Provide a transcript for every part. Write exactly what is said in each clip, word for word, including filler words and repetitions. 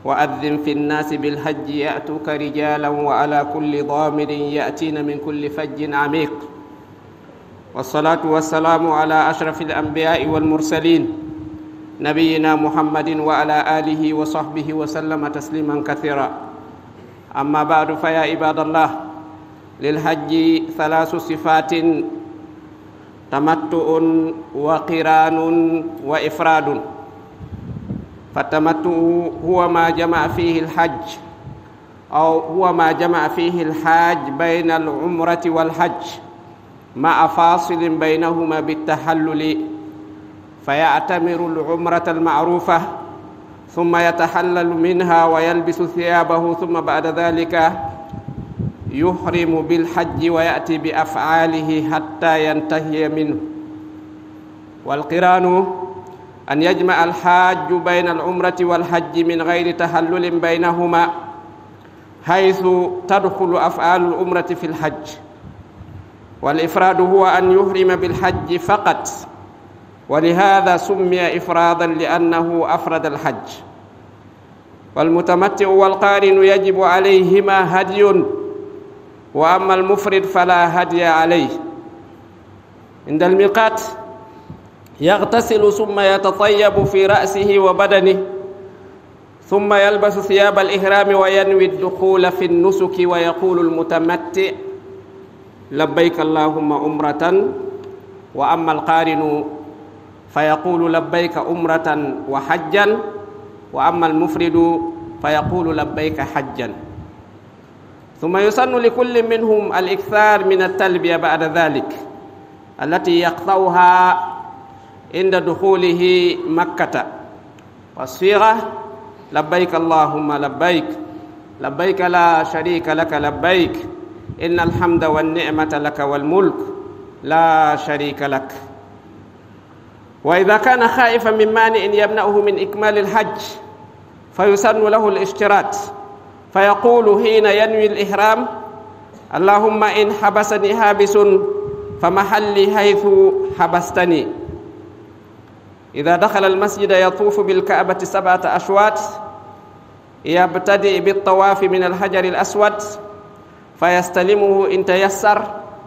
وأذن في الناس بالحج يأتوك رجالا وعلى كل ضامر يأتين من كل فج عميق. والصلاة والسلام على أشرف الأنبياء والمرسلين نبينا محمد وعلى آله وصحبه وسلم تسليما كثيرا. أما بعد، فيا عباد الله، للحج ثلاث صفات: تمتع وقران وإفراد. فالتمتع هو ما جمع فيه الحج أو هو ما جمع فيه الحاج بين العمرة والحج مع فاصل بينهما بالتحلل، فيعتمر العمرة المعروفة ثم يتحلل منها ويلبس ثيابه، ثم بعد ذلك يحرم بالحج ويأتي بأفعاله حتى ينتهي منه. والقران أن يجمع الحاج بين العمرة والحج من غير تحلل بينهما، حيث تدخل أفعال العمرة في الحج. والإفراد هو أن يحرم بالحج فقط، ولهذا سمي إفرادا لأنه أفرد الحج. والمتمتع والقارن يجب عليهما هدي، وأما المفرد فلا هدي عليه. عند الميقات يغتسل ثم يتطيب في رأسه وبدنه، ثم يلبس ثياب الإحرام وينوي الدخول في النسك، ويقول المتمتع: لبيك اللهم عمرة. وأما القارن فيقول: لبيك عمرة وحجا. وأما المفرد فيقول: لبيك حجا. ثم يسن لكل منهم الإكثار من التلبية بعد ذلك، التي يقطعها عند دخوله مكة. والصيغة: لبيك اللهم لبيك، لبيك لا شريك لك لبيك، إن الحمد والنعمة لك والملك لا شريك لك. وإذا كان خائفا من مانع يمنعه من إكمال الحج فيسن له الاشتراط، فيقول حين ينوي الإحرام: اللهم إن حبسني حابس فمحلي حيث حبستني. إذا دخل المسجد يطوف بالكعبة سبعة أشواط، يبتدئ بالطواف من الحجر الأسود فيستلمه إن تيسر،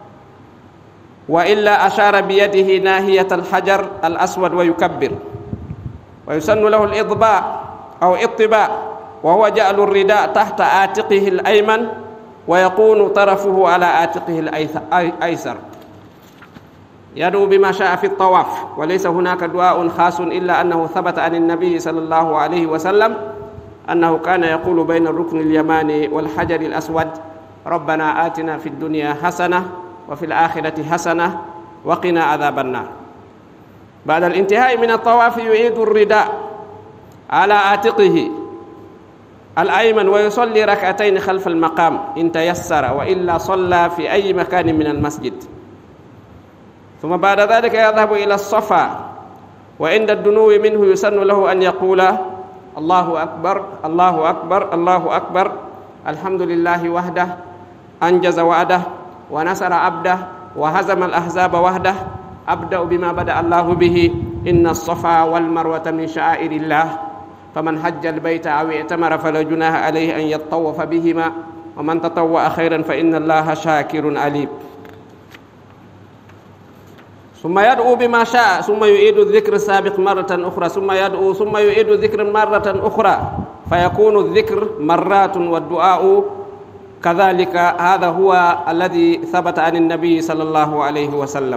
وإلا أشار بيده ناحية الحجر الأسود ويكبر. ويسن له الإضباء أو اطباء، وهو جعل الرداء تحت عاتقه الأيمن ويكون طرفه على عاتقه الأيسر. يدعو بما شاء في الطواف، وليس هناك دعاء خاص إلا أنه ثبت عن النبي صلى الله عليه وسلم أنه كان يقول بين الركن اليماني والحجر الأسود: ربنا آتنا في الدنيا حسنة وفي الآخرة حسنة وقنا عذاب النار. بعد الانتهاء من الطواف يعيد الرداء على عاتقه الأيمن ويصلي ركعتين خلف المقام إن تيسر، وإلا صلى في أي مكان من المسجد. ثم بعد ذلك يذهب إلى الصفا، وعند الدنو منه يسن له أن يقول: الله أكبر الله أكبر الله أكبر، الحمد لله وحده، أنجز وعده ونصر عبده وهزم الأحزاب وحده، أبدأ بما بدأ الله به، إن الصفا والمروة من شعائر الله، فمن حج البيت أو اعتمر فلا جناح عليه أن يطوف بهما، ومن تطوع خيرا فإن الله شاكر عليم. ثم يدعو بما شاء، ثم يعيد الذكر السابق مرة أخرى، ثم يدعو ثم يعيد الذكر مرة أخرى، فيكون الذكر مرات والدعاء كذلك. هذا هو الذي ثبت عن النبي صلى الله عليه وسلم.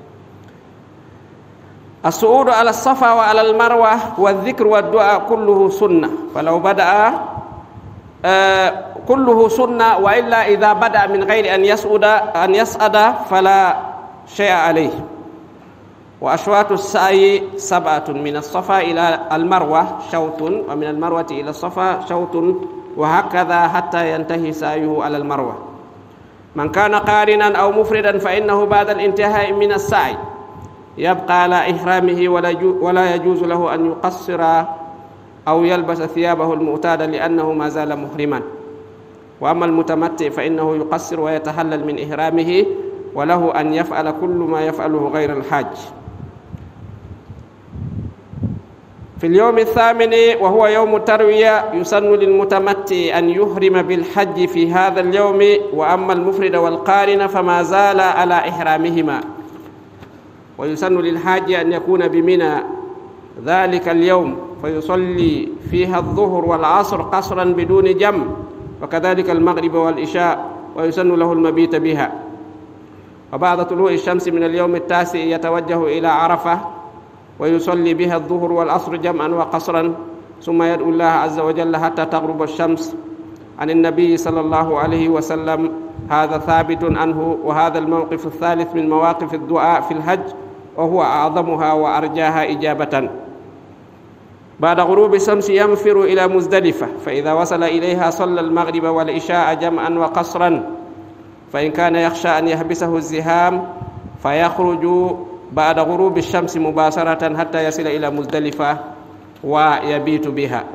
الصعود على الصفا وعلى المروة والذكر والدعاء كله سنة، فلو بدأ آه كله سنة، وإلا إذا بدأ من غير أن يصعد أن يصعد فلا شيء عليه. وأشواط السعي سبعة: من الصفا إلى المروة شوط، ومن المروة إلى الصفا شوط، وهكذا حتى ينتهي سعيه على المروة. من كان قارنا أو مفردا فإنه بعد الانتهاء من السعي يبقى على إحرامه، ولا يجوز له أن يقصر أو يلبس ثيابه المعتادة لأنه ما زال محرما. وأما المتمتع فإنه يقصر ويتحلل من إحرامه، وله أن يفعل كل ما يفعله غير الحاج. في في اليوم الثامن وهو يوم التروية يسن للمتمتع أن يحرم بالحج في هذا اليوم، وأما المفرد والقارن فما زال على إحرامهما. ويسن للحاج أن يكون بمنى ذلك اليوم فيصلي فيها الظهر والعصر قصرا بدون جمع، وكذلك المغرب والعشاء، ويسن له المبيت بها. وبعد طلوع الشمس من اليوم التاسع يتوجه إلى عرفة ويصلي بها الظهر والعصر جمعا وقصرا، ثم يدعو الله عز وجل حتى تغرب الشمس. عن النبي صلى الله عليه وسلم هذا ثابت عنه. وهذا الموقف الثالث من مواقف الدعاء في الحج، وهو أعظمها وأرجاها إجابة. بعد غروب الشمس ينفر إلى مزدلفة، فإذا وصل إليها صلى المغرب والعشاء جمعا وقصرا، فإن كان يخشى أن يحبسه الزحام فيخرج بعد غروب الشمس مباشرة حتى يصل إلى مزدلفة ويبيت بها،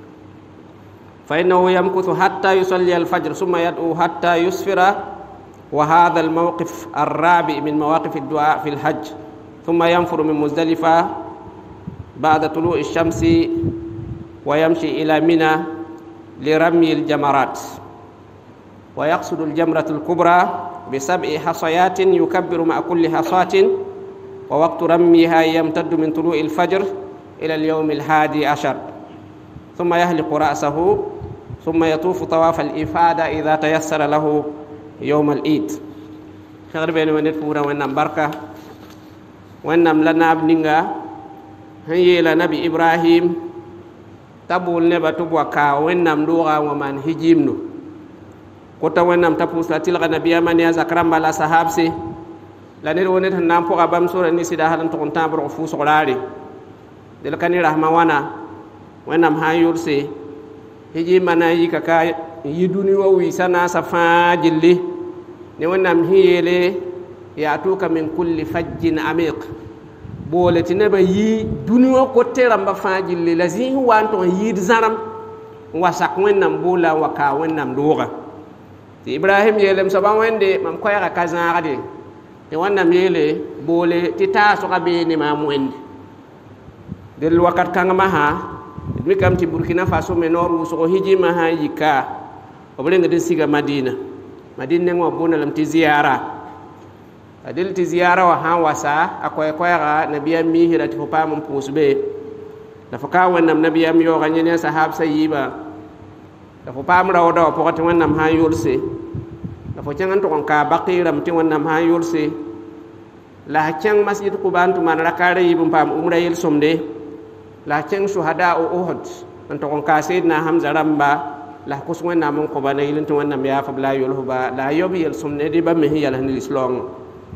فإنه يمكث حتى يصلي الفجر ثم يدعو حتى يسفر. وهذا الموقف الرابع من مواقف الدعاء في الحج. ثم ينفر من مزدلفة بعد طلوع الشمس ويمشي إلى منى لرمي الجمرات، ويقصد الجمرة الكبرى بسبع حصيات يكبر مع كل حصاة، ووقت رميها يمتد من طلوع الفجر إلى اليوم الحادي عشر. ثم يهلق رأسه ثم يطوف طواف الإفادة إذا تيسر له يوم العيد. خير بين من الفورة وإنم بركة وإنم لنا ابننا هي لنبي إبراهيم تبول نبا تبوكا وإنم لغا ومن هجيمنو كتا وإنم تبوس لتلغى نبي من يزكرم على صحابسي لنير ونيت نام فوق أبام سورة نسي ده هلن تكونتان برغفوس غلاري دلكني رحمة وانا وإنم هاي يرسي هجي منا يكاكا يدوني وويسانا سفاجلي نوانام هيلي يأتوك من كل فج عميق بولتي نبا يي دوني وكوتيرام بفاجلي لزيه وانتو ييد زرم وساق وينام بولا وكا وينام لوغا إبراهيم يلم سبا ويندي مام كويغا كازان غدي نوانام يلي بولي تتاسو غبيني مام ويندي دل وقت كان مها ميكام تي بوركينا فاسو منور وسو هيجي مها يكا وبلين دين سيغا مدينه مدينه ngo bona lam ti ziyara adil ti ziyara wa ha wasa akoy koyra nabiyam mi hirati fo pam pusbe da fo ka wonnam nabiyam yo ga nyene sahab sayiba da fo pam raw do po ko wonnam ha yulse da fo cangan to kon ka baqiram ti wonnam ha yulse la cang masjid quban tu man rakare yibum pam umra yel somde la ceng shuhada o Uhud anto kon ka sayyidina Hamza ramba la kuswen na mon ko bana yilin to wannam ya fa bla yul huba la yobi yel sumne di ba me yal han islong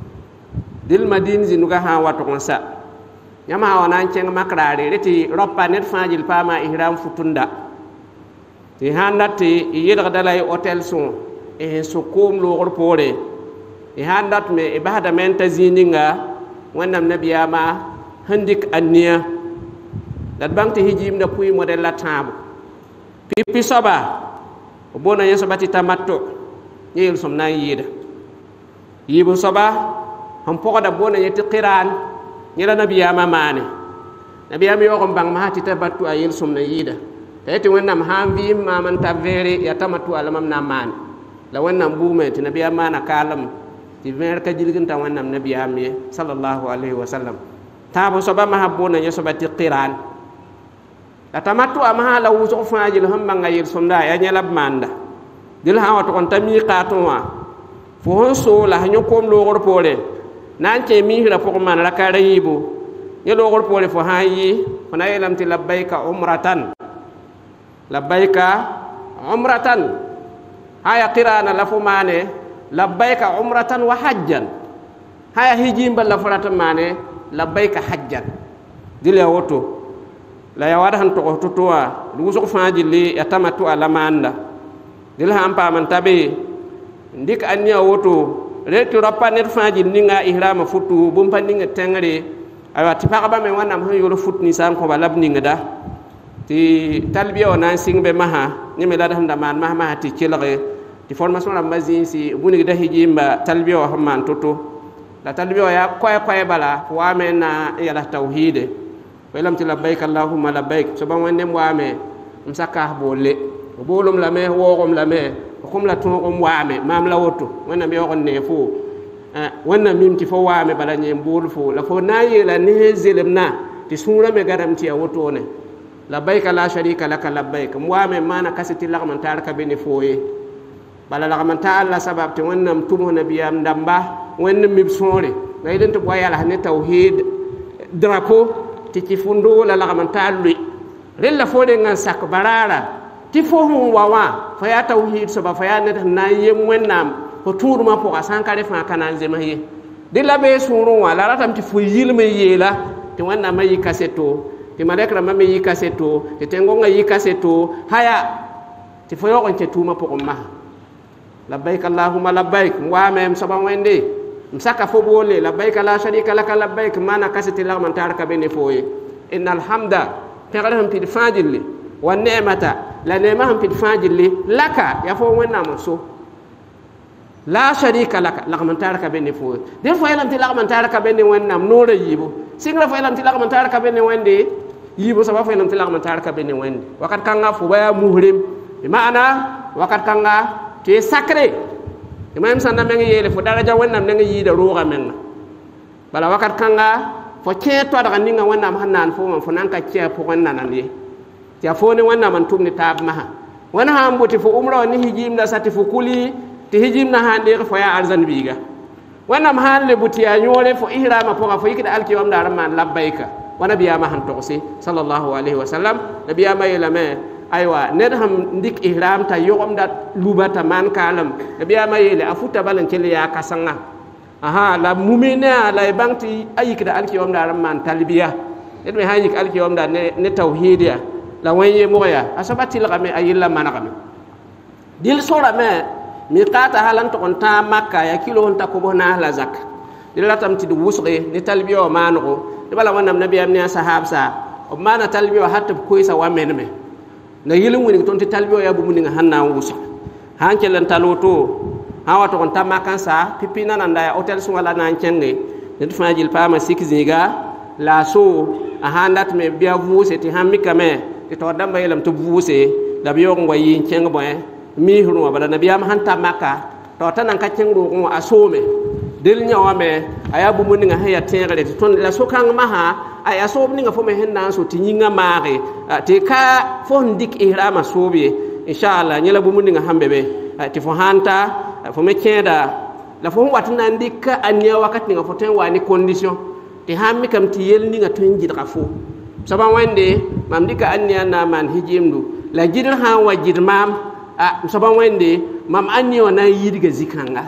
dil madin zinuga ha wato kon sa nyama wana ceng makrare reti roppa net fajil pama ihram futunda ti handati yel dalay hotel son e sukum lo gor pore e handat me e bahada men tazininga wannam nabiyama handik anniya dat bang ti hijim da puy model la tabu pipi soba bona yeso bati tamatto yel som na yida yibu soba ham pokoda bona yeti qiran nyela nabiya mamane nabiya mi yokom bang ma ti tabattu ayel som na yida tayti wonnam hambi ma man tavere ya tamattu alamam na man la wonnam bume ti nabiya mana kalam ti ver ka jilgin ta wonnam nabiya mi sallallahu alaihi wasallam tabu soba ma habona yeso bati qiran la tamattu ama la wuso faajil hamba ngayir somda ya nyalab manda dil ha wato kon tami qatwa fo hon so la hanyo kom lo gor pore nan ce mi hira fo man la karayibu ye lo gor pore fo hayi fona yelam ti labbaika umratan labbaika umratan haya qirana la fo mane labbaika umratan wa hajjan haya hijimba la forata mane labbaika hajjan dil ya woto la ya wada han to totoa du so faajili ya tamatu alamanda dil ha ampa man tabe ndik anya woto retu rappa net faajil ninga ihrama futu bum pandinga tengre aywa ti paga ba me wanam han yoro futni sam ko balab ninga da ti talbiya ona singbe maha ni me lada handa man maha maha ti kelre ti formation la mazin si buni da hijimba talbiya wa man toto la talbiya ya koy koy bala wa mena ya la tauhid ولم تلبيك اللهم لبيك سبحان وندم وامي مسكه بولي بولم لامي ووغم لامي وكم لا توغم وامي مام لا وتو وانا بيوغن نيفو وانا ميمتي فو وامي بلا نيم بول فو لا فو ناي لا نيزلمنا تي سورا مي غادم تي وتوني لبيك لا شريك لك لبيك موامي ما نكستي لك من تارك بني فوي بلا لك من تعالى سبب تي وانا متوم نبيام دمبا وانا ميبسوري غايدن تو بويا لا ني توحيد drapo tiki fundo la la mantalui rella fode ngan sak barara ti fo hon wawa fa ya tauhid so ba fa ya net na yem wennam ko turuma po asanka re fa kana zema ye de la be suru wala ratam ti fo yilme yela ti wanna mayi kaseto ti malekra mame yi kaseto ti tengo nga yi kaseto haya ti fo yo on te tuma po ma labbaik allahumma labbaik wa mem so ba wende مسكا فوبولي لبيك لا شريك لك لبيك ما نكست الله من تارك بيني فوي إن الحمد تغلهم في الفاجل والنعمة لا نعمهم في الفاجل لك يا فو وين نامسو لا شريك لك لك من تارك بيني فوي دي فو يلم تلك من تارك بيني وين نام نور يبو سيغلا فو يلم تلك من تارك بيني وين دي يبو سبا فو يلم تلك من تارك بيني وين دي وقت كان فو بيا مهرم بمعنى وقت كان تي ساكري imam sanda mengi yele fo daraja wonnam nengi yida roga men bala wakat kanga fo ceto daga ninga wonnam hanan fo man fo nanka cia fo wonnan ali cia fo ni wonnam man tumni tab maha wana ha mboti fo umra ni hijim da sati fo kuli ti hijim na hande fo ya arzan biga wonnam halle buti ya nyole fo ihrama fo fo yikida alki wam da man labbaika wana biya ma han toksi sallallahu alaihi wasallam nabiya ma yelame aywa ned ham ndik ihram ta yogom dat lubata man kalam biya mayele afuta balan kele ya kasanga aha la mumina la bangti ayikda alki yom da man talbiya ned me hayik alki yom da ne, ne tauhidiya la wanye moya asabati la me ayilla manakame dil sura me mi qata halan to konta makka ya kilo on takobo na la zak dil latam ti wusre ne talbiya manoko de bala wonam nabiyam ne sahabsa o mana talbiya hatta ko isa wa menme na yilin woni ton ti talbiyo ya bu muninga hanna wusa hanke lan taloto hawa to kon tamma kansa pipina nan da hotel sun wala nan cenge ne fa jil pama sikziga la so a handat me biya vuse ti hammi kame ti to damba yelam to vuse da biyo ngo yin cenge boy mi hunu bala nabiyam hanta maka to tanan ka cengo ngo asome del nyawa me aya bu muninga haya tere ti ton la so kan maha ay asob ninga fo me henna so ti nyinga mare te ka fo ndik ihrama sobe inshallah nyela bu muninga hambe be ti fo hanta fo me keda la fo watna ndika anya wakati nga fo ten wani condition ti hammi kam ti yel ninga to njid ka fo saba wende mam dika anya na man hijimdu la jidr ha wajid mam saba wende mam anya na yidiga zikanga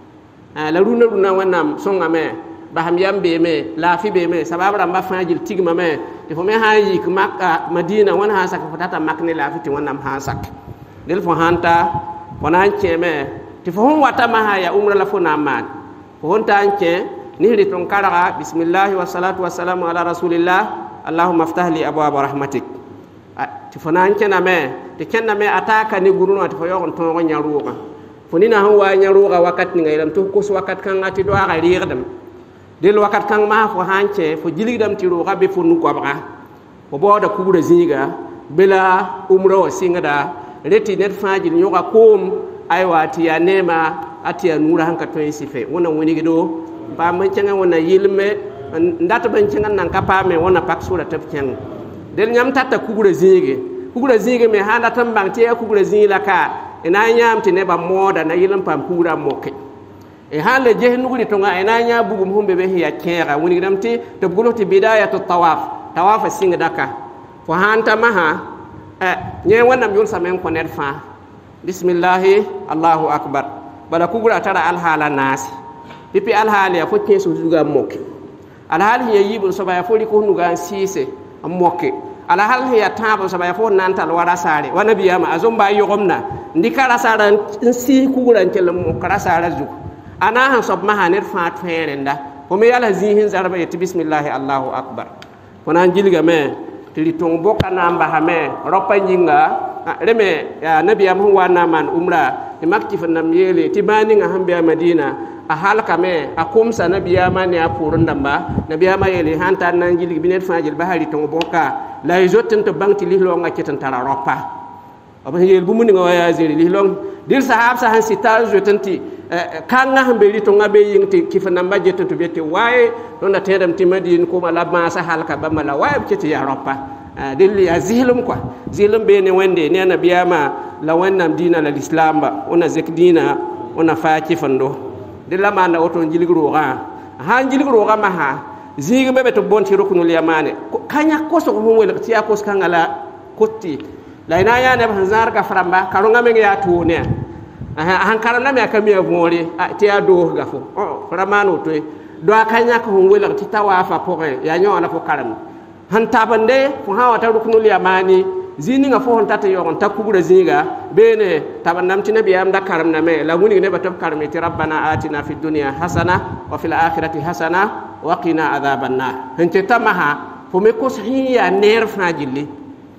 la runa runa wanam songa me baham yambe me lafi be me sabab ramba fajil tigma me te fo me hayi k makka madina wan ha sak fo tata makne lafi ti wanam ha sak del fo hanta wonan cheme te fo hon wata ma haya umra la fo na man fo hon tanche ni ri ton karaga bismillah wa salatu wa salamu ala rasulillah allahumma aftah li abwaab rahmatik te fo nan chena me te kenna me ataka ni guruno te fo yogon ton go nyaruga fo ni na ho wa nyaruga wakat ni ngailam to ko so wakat kan ngati do aga rirdam del wakat kan ma fo hanche fo jiligdam ti ro gabe fo nu gobra fo boda kubura zinga bela umro singada reti net fajil nyoga kom aywa ti ya nema ati ya nura hanka to sife wona woni gido ba man cenga wona yilme ndata ban cenga nan kapa me wona pak sura tab ceng del nyam tata kubura zinge kubura zinge me handa tan bang ti ya kubura zinga ka ina nyam ti ne ba moda na yilam pam kubura moke e halle je nuguri to nga ena nya bugum humbe be hiya kera woni damti to bugulo ti bidayatu tawaf tawaf singa daka fo hanta maha e nye wonam yul samen ko net fa bismillah allahu akbar bala kugura tara al hala nas pipi al hali fo keso duga mokke al hali ya yibul so ba fo ri ko nuga sise mokke al hali ya tabo so ba fo nantal wara sare wana biyama azomba yogomna ndikara sara nsi kugura nkel mo kara sara zu ana han sob mahaner faat ferenda o me yala zihin zarba yati bismillah allahu akbar kona jilga me tili tong boka namba ha me ropa nyinga reme ya nabi am wana man umra e makki fa nam yele ti bani nga hambe Madina a halka me a kumsa nabiyama ne a purun damba nabiyama yele hanta nan gilgi binet fajil bahari to boka la yotin to bangti lihlo nga ketan tara ropa aba yel bu mun nga waya zeri lihlong dir sahab sa han sital jotanti kan nga hambe ri to ngabe yingti kifa namba jeto to bete waye don na tedam ti Madina ko mala ma sa halka ba mala waye keti ya ropa dilli azilum kwa zilum be ne wende ne nabiyama la wannan dina la islam ba ona zek dina ona fa kifando dilla mana oto jiligro ga ha jiligro ga ma ha zigi be to bonti rukunul yamane kanya ko so mo wala tiya ko skangala kotti la ina ya ne banzar ka framba karonga me ya to ne han karana me ka mi avore tiya do ga fo o framano to do kanya ko wala ti tawafa ko ya nyo na fo karam han tabande fo ha wata rukunul yamani zini nga fo hon tata yoron takubura zinga bene tabandam ti nabi am dakaram na me la muni ne batab karmi ti rabbana atina fid dunya hasana wa fil akhirati hasana wa qina adhaban nar hente tamaha fo me ko sahiya ner fajili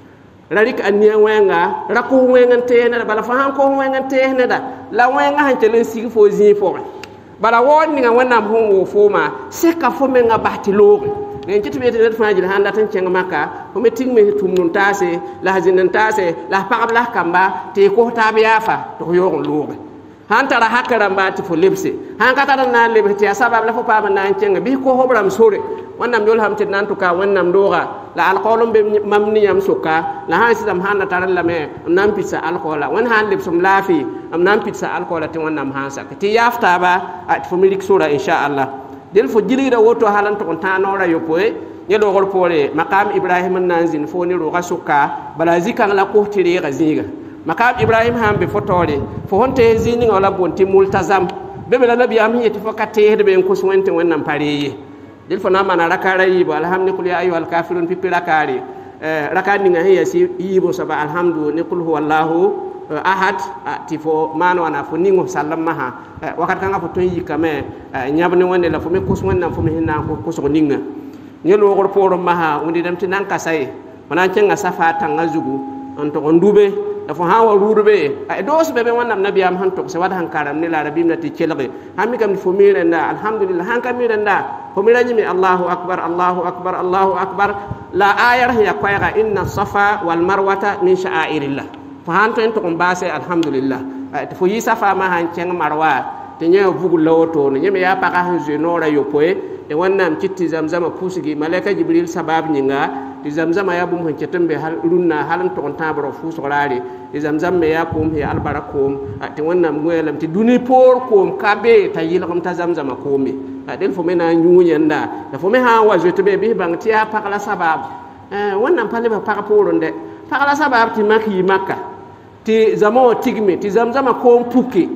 rarik aniya wenga rako wenga tene bala fa han ko wenga tene da la wenga han tele sigi fo zin fo bala wonni nga wanam hon wo fo ma se ka fo me nga bahti logo nen ci tibete det fajil handa tan cenga makka ko me tingme tum nun tase la hazinan tase la paqab la kamba te ko tabiya fa to yogon lobe han tara hakara mbati fo lebse han katara na lebti asabab la fo pa man cenga bi ko hobram sore wannan yol hamti nan to ka wannan doga la alqolum be mamni yam suka la han sidam handa taral la me nan pizza alqola wan han lebsum lafi am nan pizza alqola ti wannan hansa ti yafta ba at fo milik sura insha Allah del fo jilira woto halan to ta nora yopoe yelo gol pore maqam ibrahim nanzin fo ni ro gasuka bala zikan la ko tire ga ziga maqam ibrahim hambe fotore fo honte zini wala bonti multazam be be la nabi am yeti fo katte de be ko suwente wannan pareye del fo na mana rakarayi ba alhamdulillah ya ayyuhal kafirun pipira kare eh rakani nga hiya si yibo saba alhamdulillah qul huwallahu ahad tifo mano ana fo ningo sallama ha wakat kanga fo ton yikame nyabne wonde la fo me kus wonna fo me hinna ko kuso ninga nyelo gor poro maha undi dem tin nan kasay manan cenga safa tanga zugu on to ndube da fo hawa rurbe ay dos be be wonnam nabi am han to se wada han karam ni la rabim nati celbe hammi kam fo mire nda alhamdulillah han kam mire nda fo mire nyimi allahu akbar allahu akbar allahu akbar la ayar ya qayga inna safa wal marwata min sha'airillah fahanto en to ko baase alhamdulillah to fo yisa fa ma han ceng marwa te nyaw bugul lawoto no nyeme ya paka han je nora yopoe e wonnam citti zamzama pusigi malaika jibril sabab nyinga di zamzama ya bum han cetembe hal runna halan to on tabro fuso rari di zamzam me ya kum he albarakum te wonnam ngoyelam ti duni por kom kabe ta yilgam ta zamzama komi del fo mena nyunyanda da fo me ha wa jete be bi bang ti ya paka la sabab eh wonnam pale ba paka poronde paka la sabab ti makki makka ti zamo tigme ti zamzama ko puki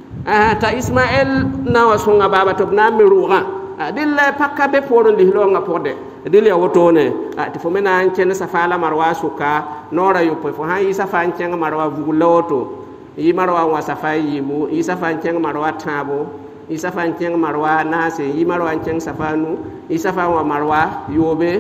ah ta ismail na wasunga baba to na miruga dilla pakka be poron di lo nga porde dilla wotone ti fo mena an chen safala marwa suka nora yo po fo ha isa fan chen marwa vuguloto yi marwa wa safai mu isa fan chen marwa tabo isa fan chen marwa nase yi marwa chen safanu isa fan wa marwa yobe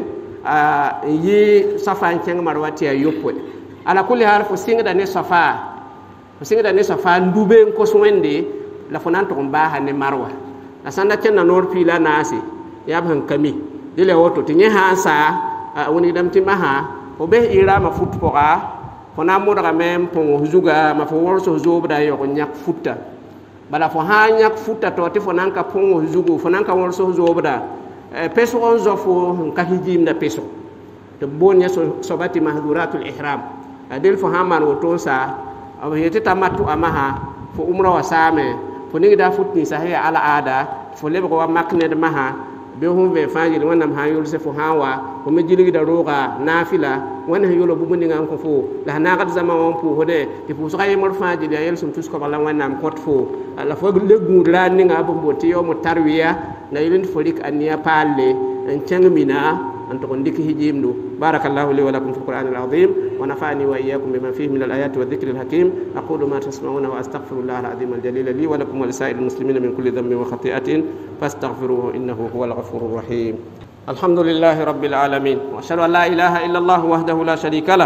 ah yi safan chen marwa ti yopo ala kulli hal fo singa ne safa fo singa ne safa ndube ko swende la fonan to ba ha ne marwa la sanda ken na nor pila nasi ya ban kami dile woto tinye ha sa woni dam ti maha o be ira ma fut poka fona mo daga mem pon zuga ma fo worso zobda yo ko nyak futta bala fo ha nyak futta to ti fonan ka pon zugo fonan ka worso zobda peso on zofo ka hijim da peso to bonya so sobati mahduratul ihram adil fo haman woto sa aw yete tamatu amaha fo umra wasame fo ni da futni sahe ala ada fo lebe ko makne de maha be hum be fajir wonam ha yul se fo hawa ko me jiligi da roga nafila wona yulo bu mundi ngam ko fo la na gat zama won pu hode ti fu so kay mor fajir ya yel sum tus ko bala wonam kot fo la fo le gudra ni nga bo boti yo mo tarwiya na yulin folik aniya palle en cengmina أن تكون ديك هجيمنو بارك الله لي ولكم في القرآن العظيم ونفعني وإياكم بما فيه من الآيات والذكر الحكيم أقول ما تسمعون وأستغفر الله العظيم الجليل لي ولكم ولسائر المسلمين من كل ذنب وخطيئة فاستغفروه إنه هو الغفور الرحيم الحمد لله رب العالمين وأشهد أن لا إله إلا الله وحده لا شريك له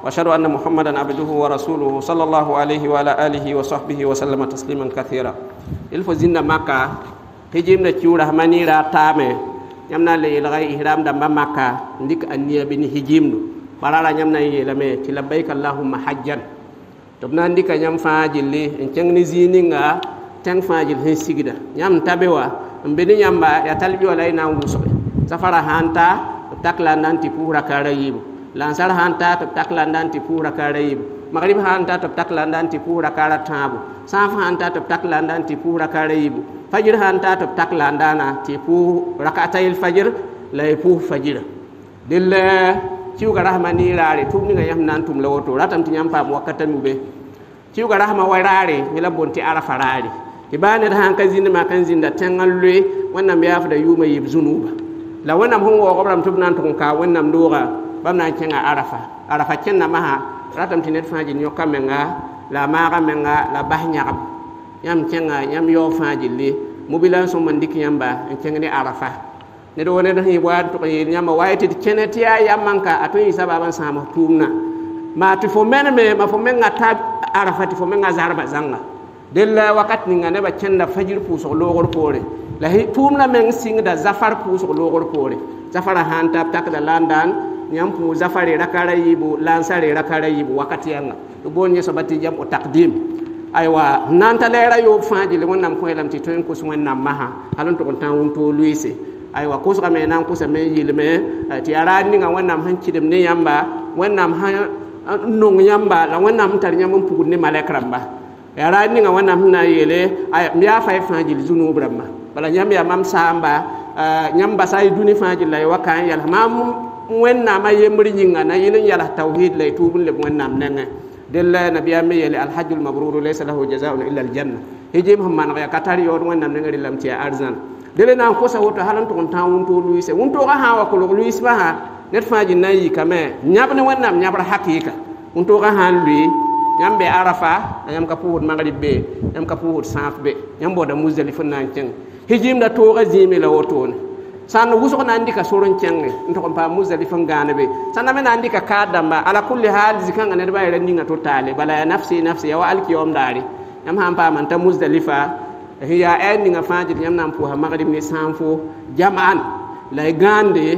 وأشهد أن محمدا عبده ورسوله صلى الله عليه وعلى آله وصحبه وسلم تسليما كثيرا. الفوزين مكة هجيم نتشورة منيرة تامة يمنا ليلغي إحرام دم مكة نديك أنيا بني هجيم بارا يمنا يلمي تلبيك اللهم حجا تبنا نديك يم فاجل لي إن كان نزينينغا تان فاجل هنسيجدا يم تبوا mbeni yamba ya talbi wala ina nguso safara hanta takla nanti pura karayibu lansar hanta takla nanti pura karayibu maghrib hanta takla nanti pura karatabu safa hanta takla nanti pura karayibu fajr hanta takla ndana tipu rak'atayil fajr la pu fajr dilla ciuga rahmani rare tumni nga yam nantum lawoto ratam tinyam pa wakatan ube ciuga rahma wayrare mila bonti arafa rare ibane da han kazin ma kan zinda tangal lwe wannan biya fa da yuma yib zunuba la wannan hon wo gobram tubnan to ka wannan dora bam nan kenga arafa arafa kenna maha ratam tinet faji nyo kamenga la mara menga la bahnya yam kenga yam yo faji le mobilan so man dik yamba en kenga ni arafa ne do wona da hiwa to yi nyama wayti keneti ya yamanka atoyi sababan sama tumna ma ti fo men me ma fo men ngata arafa ti fo men ngazarba zanga della wakat ninga ne ba kenda fajir puso logor pore la hi tumna men singda zafar puso logor pore zafara hanta takda landan nyam pu zafare rakara yibu lansare rakara yibu wakati yanga do bonye so batti jam o taqdim aywa nanta lera yo faji le wonnam ko elam ti to en ko so wonnam maha halon to tan won to luise aywa ko so me nan ko so me yilme ti arani nga wonnam hanci dem ne yamba wonnam ha nong yamba la wonnam tar nyam pu ne malakramba ya rani nga wana huna yele ay miya fay fajil zunu brama bala nyam ya mam samba nyam basay duni fajil lay wakan yal mam wenna ma yemri nyinga na yelen yala tauhid lay tubul le wenna nanga della nabiya me yele al hajjul mabrur laysa lahu jazaa'un illa al janna hijim hamman ya katari yor wenna ngari lam ci arzan dele na ko sa woto halan to tan won to luise won to ga hawa ko luise ba ha net fajil nayi kame nyab ne wenna nyabra hakika won to ga han lui yambe arafa yam ka puhut maghrib be yam ka puhut saf be yam boda muzdalifa nan ceng hijim da to ga zimi la wotone san wuso ko nandi ka soron ceng nto ko pa muzdalifa ngana be san na nandi ka kadamba ala kulli hal zikanga ne bayra ninga to tale bala ya nafsi nafsi ya wa alki yom dari yam ham pa man ta muzdalifa hiya en ninga fajir yam nam puha maghrib ni sanfo jam'an la gande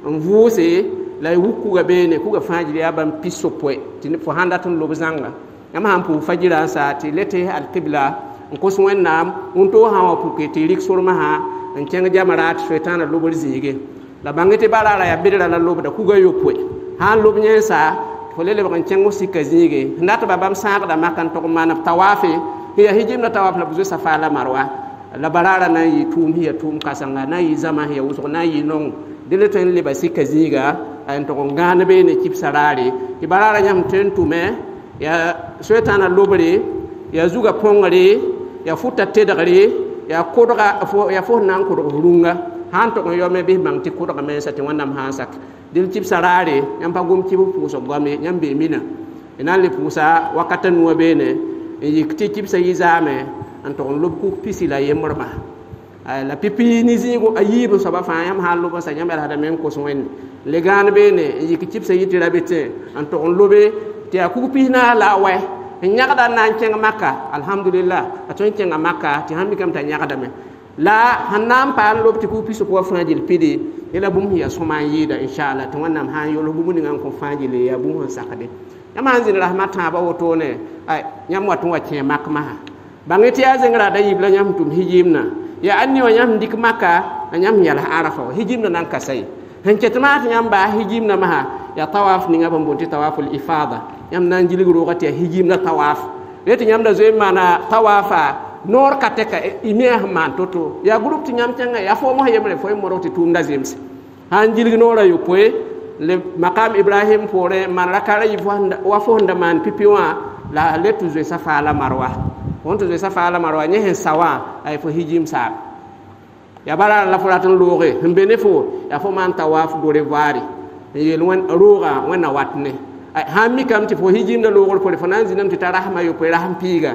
mvuse la wuku ga bene ku ga fajir ya ban pisso poe tin fo handa ton lo bezanga yam han pu fajira sa ti lete al qibla ko so wennam un to ha wa pu ke ti rik surma ha en cenga jamarat shaytan lo bol zige la bangete barara ya bidira la lo da ku ga yo poe han lo nyen sa fo lele ban cengo sikka zige ndata babam sa da makan to manam tawafi hiya hijim na tawaf la buzu safala marwa la barara na yi tum hiya tum kasanga na yi zama hiya uso na yi non dile to en le ba sikka ziga en to ngana be ne kip sarare ki barara nyam tentume ya shaytana lobere ya zuga pongare ya futa tedare ya kodra fo ya fo nan ko runga han to yo me be bang ti kodra me sati wonam hansak dil kip sarare nyam pa gum kibu puso gome nyam be mina ina le pusa wakatan wo be ne e ti kip sa yizame an to lob ku pisila yemorma la pipi ni zigo ayibu saba fa yam halu ba sa nyam ala men ko so en le gan be ne yiki chip sa yiti rabete an to on lobe ti aku pina la we nyaga nan cenga makka alhamdulillah aton cenga makka ti hambi kam ta nyaga dame la hanam pa lob ti ku piso ko fanjil pidi ila bum hiya soma yida inshallah to wannam ha yo lo bum ni ngam ko fanjil ya bum hon sakade yam hanzin rahmatan ba woto ne ay nyam watu wace makka ma bangeti azengra da yibla nyam tum hijimna ya anni wa nyam dik makka nyam yala arafa hijimna nan kasai hanketmat nyam ba hijimna maha ya tawaf ni ngaba mbonti tawaful ifada nyam nan jiligro gati hijimna tawaf leti nyam da zoy mana tawafa nor kateka imeh man toto ya group ti nyam tanga ya fo mo yemre fo moroti tunda zems han jiligno ra yu poe le maqam ibrahim pore man rakara yi wa fo nda man pipiwa la letu zoy safala marwa wonto zoy safala marwa nyehen sawa ay fo hijim sa ya bara la fulatan loge mbene fo ya fo man tawaf do revari yel wan roga wana watne ay hammi kam ti fo hijim da logol ko fo nan zinam ti tarahma yo ko raham piga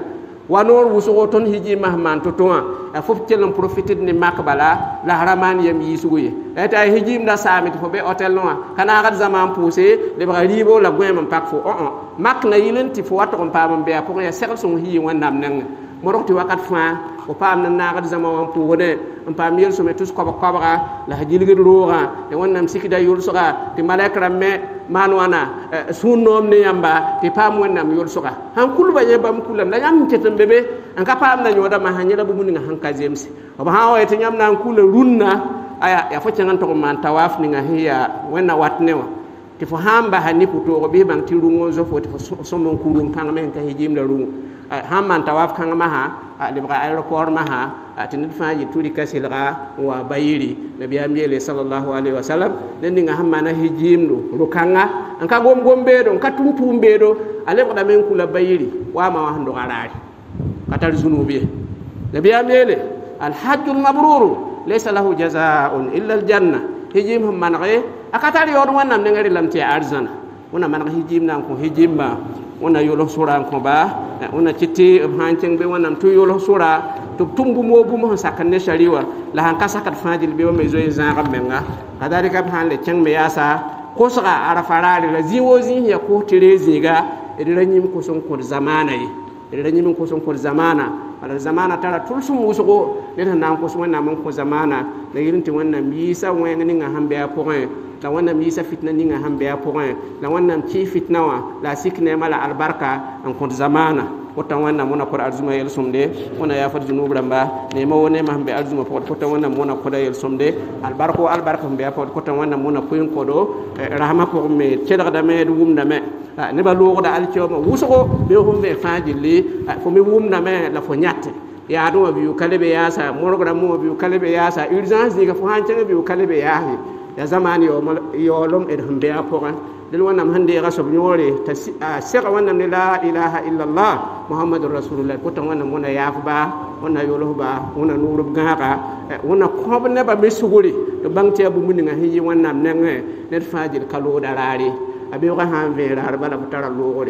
wanor wusugo ton hiji mahman to toa a fof telam profited ni makbala la haraman yam yisuye eta hiji mda samit fo be hotel no kana gad zaman poussé le ba ribo la gwem pak fo on mak na yilenti fo wato on pam be pour ya sel son hi wonnam nang mo rokti wakat fa o pam na nagad zaman pou wone on pam yel so metus ko ko ba la hajilge roga e wonnam sikida yul soga ti malakra me manwana sunnom ne yamba ti pam wonnam yul soga han kulba yebam kulam la yam tetem bebe an ka pam na nyoda ma hanyela bu muninga hanka jemsi o ba hawa te nyam na kula runna aya ya fo cangan to man tawaf ni nga hiya wonna watnewa ti fo hamba hani puto ko be bang ti rungo zo fo ti fo somon kurun kan men ka hijim la rungo hamman tawaf kan ma ha le ba aeroport ma ha tin fa yi turi kasilga wa bayiri nabi amiyele sallallahu alaihi wasallam den nga hamma na hijim do rukanga an ka gom gombe do ka tuntumbe do ale ko da men kula bayiri wa ma wa hando garari katar zunubi nabi amiyele al hajjul mabrur laysa lahu jazaa'un illa al janna hijim hum man ghe akatari yodo wannam ne ngari lamti arzana una man hijim nan ko hijimba una yolo sura ko ba una citi hanceng be wannam tu yolo sura to tumbu mo bu mo sakane shariwa la han kasakat fajil be me zoy zanga menga kadari ka han le ceng me yasa ko saka arafarari la ziwozi ya ko tirezi ga idiranyim ko son ko zamana yi idiranyim ko son ko zamana ala zamana tara tulsum wusugo den nan ko so wonna man ko zamana da yirinti wannan bisa wani nga hambe ya point la wannan bisa fitna ni nga hambe ya point la wannan ci fitna wa la sikne mala albarka an ko zamana wata wannan mona ko arzuma yel somde wona ya fat junub ramba ne ma wone ma hambe arzuma ko ko tan wannan mona ko da yel somde albarko albarka hambe ya ko tan wannan mona ko yin ko do rahma ko me cedar da me dum da me ne ba logo da alcioma wusugo be humbe fajili fo mi wumna me la fo nyatte ya do bi kalebe yasa morgram mo bi kalebe yasa urgence ni ga fo hanche bi kalebe yahi ya zamani yo yolom e humbe aporan del wonam hande rasul nyore ta sira wonam la ilaha illa allah muhammadur rasulullah ko tan wonam mona yafu ba wona yolo ba wona nurub gaaka wona ko ne ba mesuguri to bangte bu muninga hiji wonam nenge net fajil kalo darari abi ko han vera har bala tara logore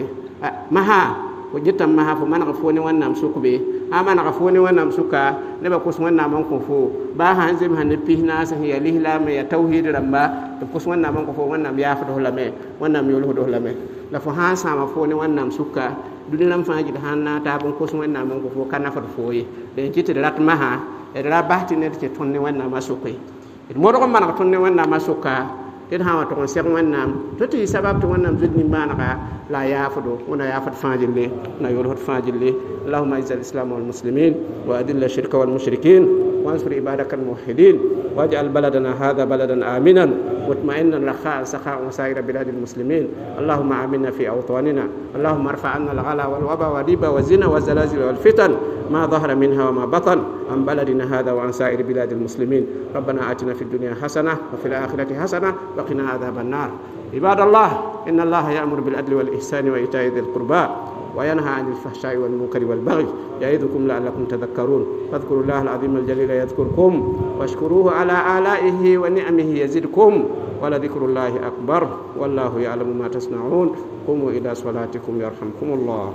maha ko jitam maha fo man ko foni wonnam sukube amana ko foni wonnam suka ne ba ko wonnam man ko fo ba han zem han pihna sa ya lihla me ya tauhid ramba to ko wonnam man ko fo wonnam ya fa do lame wonnam yolo do lame la fo han sama foni wonnam suka dudilam faaji han na ta bon ko wonnam man ko fo kana fa fo yi de jitte rat maha e ra bahti ne te tonni wonnam masukai e mo do ko man ko tonni wonnam masuka den hawa to on sek wannam to ti sabab to wannam zidni manaka la yafudo wana yafat fajille na yolo hot fajille allahumma izz al-islam wal muslimin wa adil ash-shirka wal mushrikin wansur ibadaka al-muwahhidin waj'al baladana hadha baladan aminan mutma'innan rakha'a sakha'a wa sa'ira bilad al-muslimin allahumma aminna fi awtanina allahumma irfa' 'anna al-ghala wal waba wa riba wa zina wa zalazil wal fitan ما ظهر منها وما بطن عن بلدنا هذا وعن سائر بلاد المسلمين ربنا آتنا في الدنيا حسنة وفي الآخرة حسنة وقنا عذاب النار عباد الله إن الله يأمر بالعدل والإحسان وإيتاء ذي القربى وينهى عن الفحشاء والمنكر والبغي يعظكم لعلكم تذكرون فاذكروا الله العظيم الجليل يذكركم واشكروه على آلائه ونعمه يزدكم ولذكر الله أكبر والله يعلم ما تصنعون قوموا إلى صلاتكم يرحمكم الله.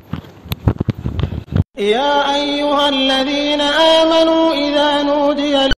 يا أيها الذين آمنوا إذا نودي